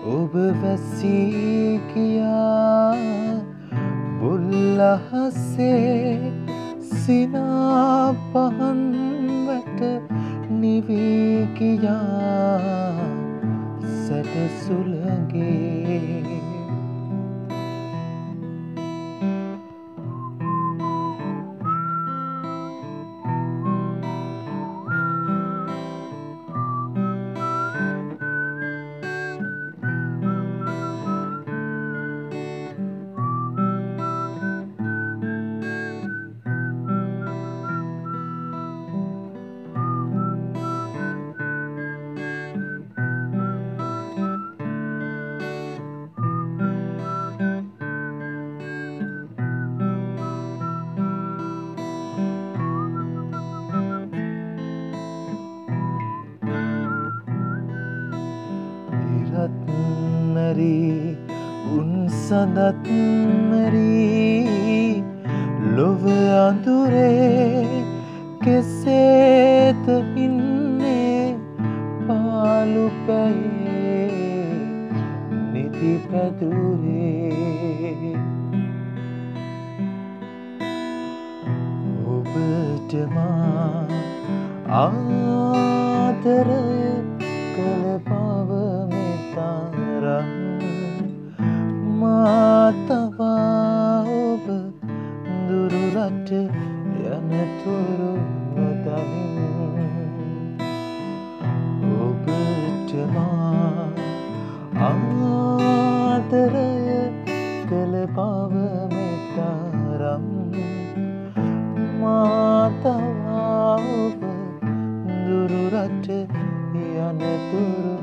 ඔබ වැසී ගියා බුල්ලහසේ සිනා පහන් වැට නිවී ගියා සැට සුළඟේ රත්නරී උන් සඳත් මරී ලොව අඳුරේ කෙසේත ඉන්නේ පාලු පැයේ නිති පැදුරේ ඔබට මා ආදරය කළ බව මෙතරම් මාතවා ඔබ දුරුරට යනතුරු නොදනින් ඔබට මා ආදරය කළ බව මෙතරම් මාතවා ඔබ දුරුරට යනතුරු